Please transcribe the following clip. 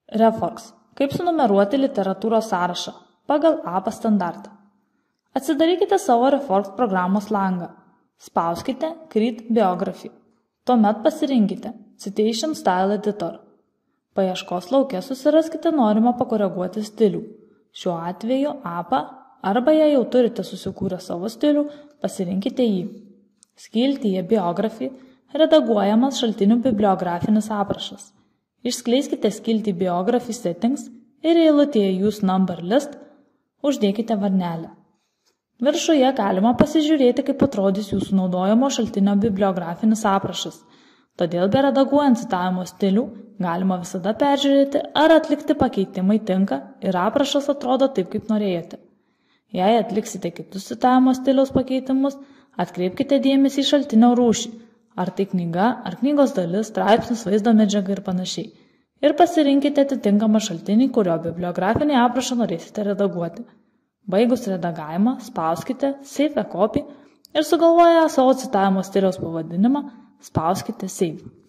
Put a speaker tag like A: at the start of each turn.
A: Refox. Kaip sunumeruoti literatūros sąrašą pagal APA standartą. Atsidarykite savo Refox programos langą. Spauskite Create Biography. Tuomet pasirinkite Citation Style Editor. Paieškos lauke susiraskite norimą pakoreguoti stilių. Šiuo atveju APA arba jei jau turite susikūrę savo stilių, pasirinkite jį. Skiltyje Biography redaguojamas šaltinių bibliografinis aprašas. Išskleiskite skiltį Biography Settings ir eilutėje Use Number List uždėkite varnelę. Viršuje galima pasižiūrėti, kaip atrodys jūsų naudojamo šaltinio bibliografinis aprašas. Todėl beredaguojant citavimo stilių galima visada peržiūrėti, ar atlikti pakeitimai tinka ir aprašas atrodo taip, kaip norėjote. Jei atliksite kitus citavimo stiliaus pakeitimus, atkreipkite dėmesį į šaltinio rūšį, ar tai knyga, ar knygos dalis, straipsnis, vaizdo medžiaga ir panašiai. Ir pasirinkite atitinkamą šaltinį, kurio bibliografinį aprašą norėsite redaguoti. Baigus redagavimą, spauskite Save a Copy ir sugalvoję savo citavimo stiliaus pavadinimą, spauskite Save.